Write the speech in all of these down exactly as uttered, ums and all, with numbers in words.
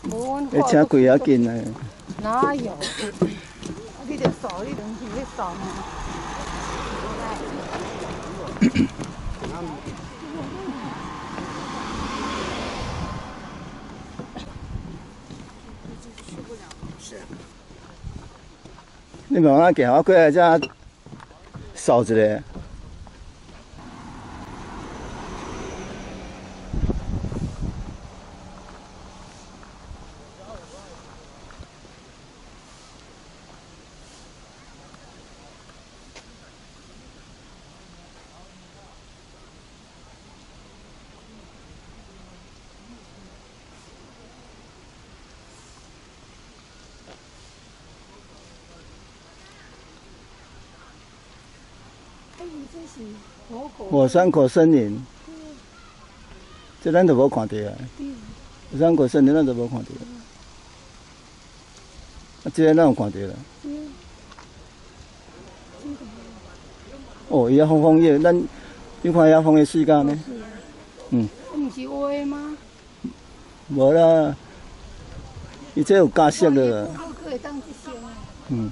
你请贵要紧啊！ 哪有？你着扫，你东西去扫嘛。 你慢慢行，我过来遮扫一下。 火山口森林，这咱都无看到啊！火山口森林咱都无看到，啊，这个咱有看到啦。哦，伊遐枫枫叶，咱你看遐枫叶水干呢？嗯。 毋是画的吗？ 无啦，伊这有加色的啦。嗯。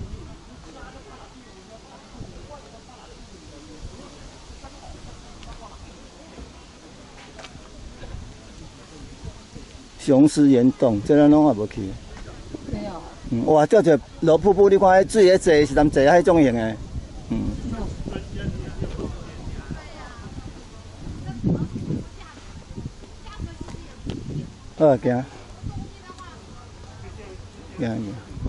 雄狮岩洞，这咱拢也无去。 没有。 嗯，哇，这这落瀑布，你看迄水迄坐是淡坐啊，迄种型的。嗯。好，行。行行。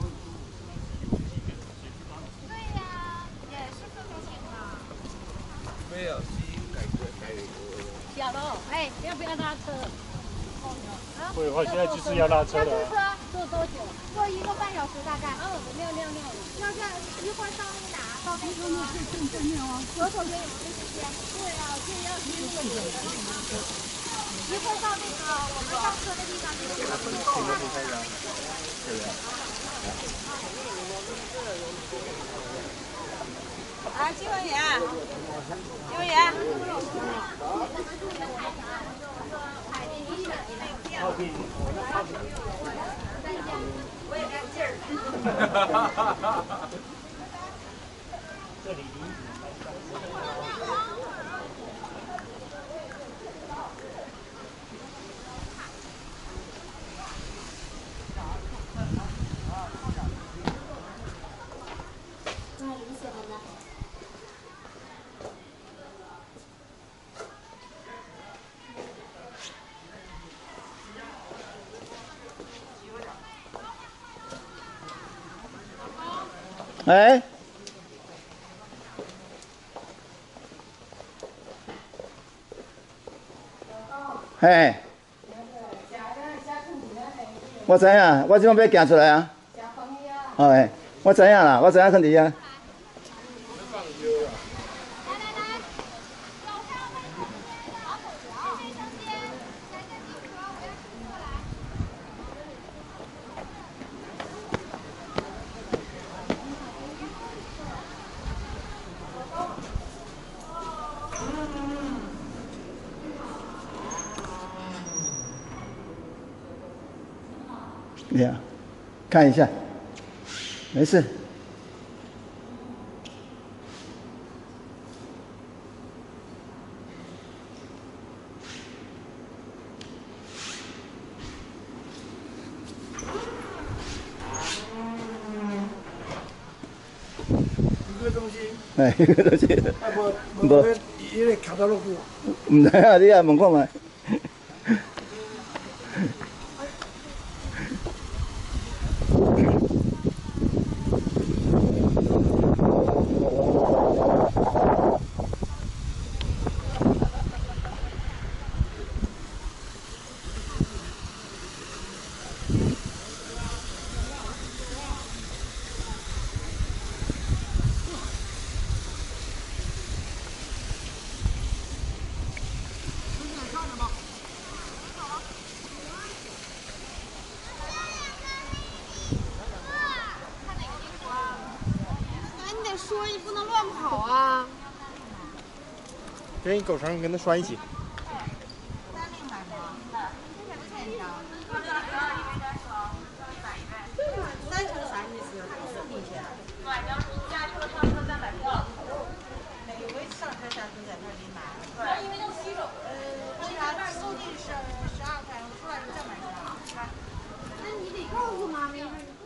对呀，也是这种情况。没有，改革改革。小楼，哎，要不要拉车？ 对，我现在就是要拉车了。 坐多久？坐一个半小时大概。哦，六六六。要这一会儿到那个哪？到那个正正面哦。左手边有没有时间？对啊，这要是如果有人，一会儿到那个我们上车的地方，那个地方坐啊。啊，金文元，金文元。 我也干劲儿。哈哈哈哈哈！这里。 哎，嘿，我知影，我即摆要行出来啊。哦，哎，我知影啦，我知影囥伫遐。 呀，看一下，没事。 一个东西。 哎，一个东西。 啊无无，因为卡到落去。 唔知啊，你也问看觅。 说你不能乱跑啊！ 给你狗绳跟它拴一起。 三零买吗？这什么钱条？ 妈咪。